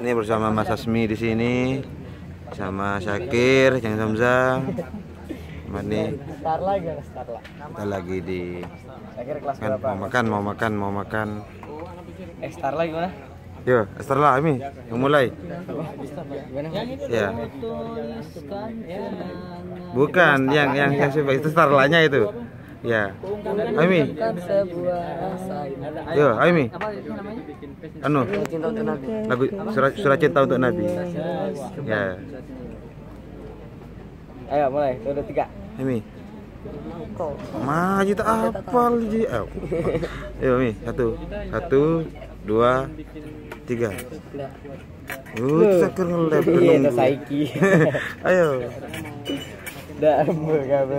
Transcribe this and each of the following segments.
Ini bersama Mas Asmi di sini, sama Syakir, yang Zamzam. Ini kita lagi di kan, mau makan. Starla gimana? Yo, Starla Ami, yang mulai. Ya. Bukan, yang itu Starlanya itu. Ya. Ami. Yo, Ami. Anu. Lagu surat cinta untuk Nabi. Ya. Ayo mulai, 1, 2, 3. Ami. Maju tak apal ji. Ayo Mi, 1, 2, 3. Sakar ngelep Iya, saiki. Ayo. Dah kabar.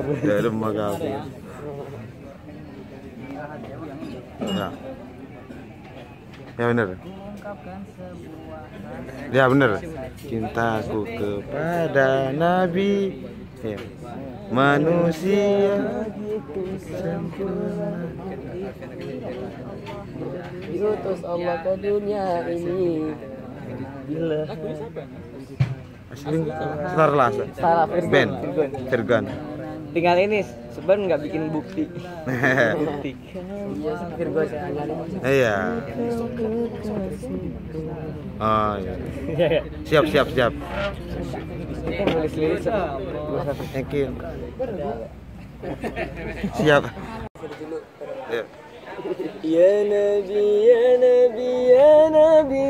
Ya. Ya benar. Ya benar. Cintaku kepada Nabi. Ya. Manusia sempurna. Diutus Allah ke dunia ini. Gila. Asli Starla. Salah Ben. Virgon. Tinggal ini sebenarnya nggak bikin bukti. Bukti. Iya, Virgon Iya. Oh iya. Siap. Kita nulis lirik Yakin. Siap. Ya. Ya Nabi, ya Nabi, ya Nabi,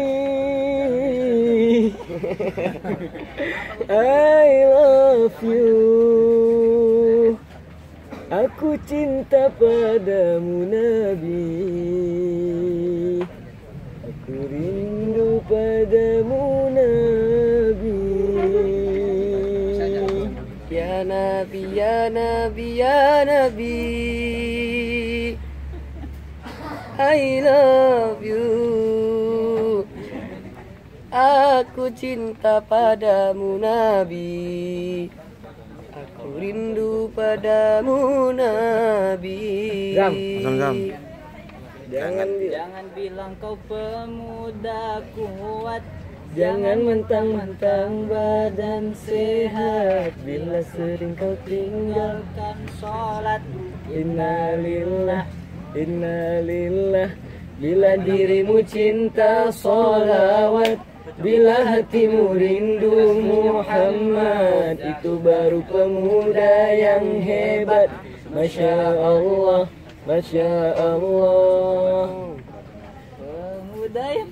I love you. Aku cinta padamu Nabi. Aku rindu padamu Nabi. Ya Nabi, ya Nabi, ya Nabi, I love you. Aku cinta padamu Nabi. Aku rindu padamu Nabi. Zam. Jangan bilang kau pemuda kuat. Jangan mentang-mentang badan sehat. Bila sering kau tinggalkan sholat. Innalillah. Bila dirimu cinta sholawat. Bila hatimu rindu Muhammad. Itu baru pemuda yang hebat. Masya Allah, Masya Allah. Pemuda yang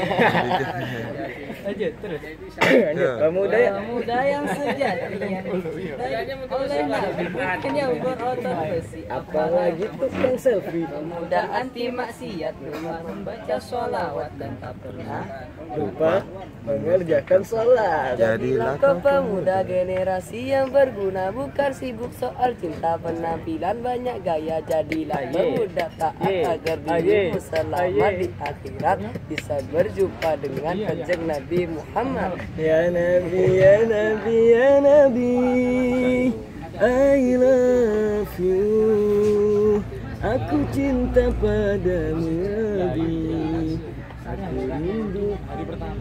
pemuda yang sejati oleh Nabi bukan yang berotot besi, apalagi tukang selfie. Pemuda anti maksiat, gemar membaca sholawat dan tak pernah lupa mengerjakan sholat. Jadilah kau pemuda generasi yang berguna, bukan sibuk soal cinta penampilan banyak gaya. Jadilah pemuda taat agar dirimu selamat di akhirat, bisa berjumpa dengan kanjeng Nabi Muhammad. Ya Nabi, ya Nabi, ya Nabi, I love you. Aku cinta padamu Nabi. Aku rindu. Hari pertama.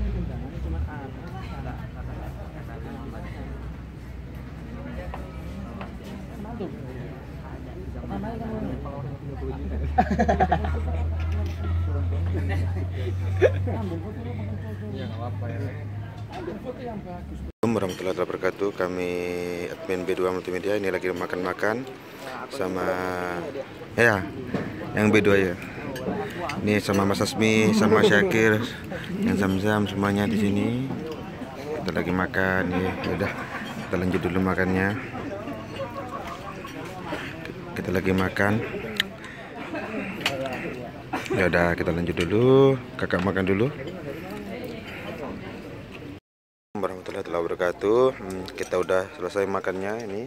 Assalamualaikum warahmatullahi wabarakatuh. Kami admin B2 Multimedia ini lagi makan sama ya yang B2 ya. Ini sama Mas Asmi, sama Syakir, yang Zamzam, semuanya di sini. Kita lagi makan ya. Udah, kita lanjut dulu makannya. Kita lagi makan. Ya udah, kita lanjut dulu. Kakak makan dulu. Warahmatullahi wabarakatuh. Kita udah selesai makannya ini.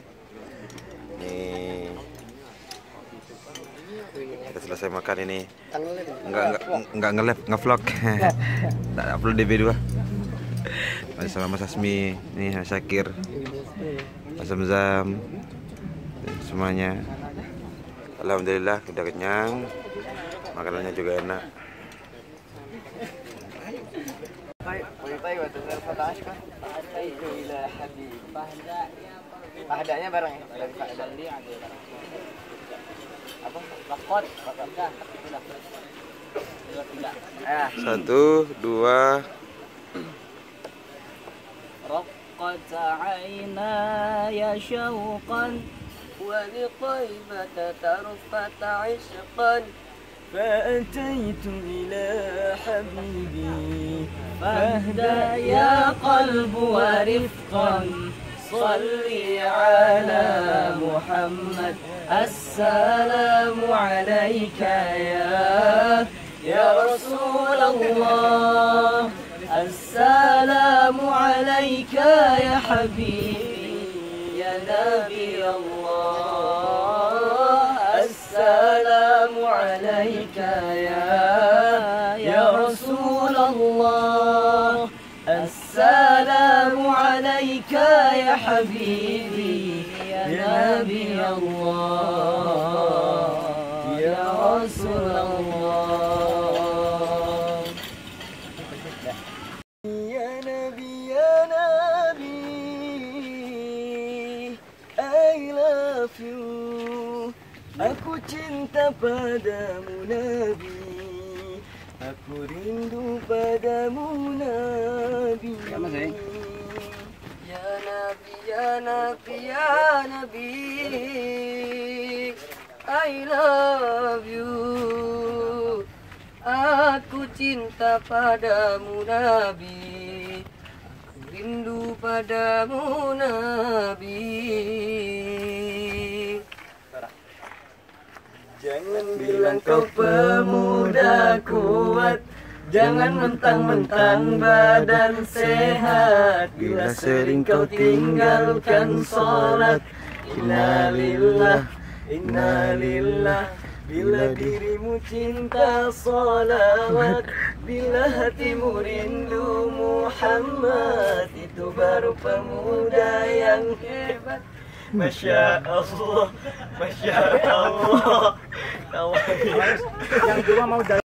Kita selesai makan ini. Enggak nge-vlog. Tak upload di B2. Masih sama Mas Asmi, nih Mas Syakir, Mas Zamzam, semuanya. Alhamdulillah udah kenyang. Makanannya juga enak. أيوة تنزل 14 kan? Itu ila habib. Pahdanya bareng ya? Dari Fahda. Apa? Lakot. Dah. Itulah. Tiga. 1, 2. رقت عيناي شوقا ولطيبة ترفت عشقا فأتيت إلى حبيبي فاهدى يا قلب ورفقا صلي على محمد السلام عليك يا رسول الله السلام عليك يا حبيبي يا نبي الله السلام عليك يا رسول الله السلام عليك يا حبيبي يا نبي الله يا رسول الله يا نبي I love you. Aku cinta padamu Nabi, aku rindu padamu Nabi. Ya Nabi, ya Nabi, ya Nabi, I love you. Aku cinta padamu Nabi, aku rindu padamu Nabi. Jangan bilang kau pemuda kuat, jangan mentang-mentang badan sehat. Bila sering kau tinggalkan sholat, inna lillah, inna lillah. Bila dirimu cinta salawat, bila hatimu rindu Muhammad, itu baru pemuda yang hebat. Masya Allah, Masya Allah. Yang dua mau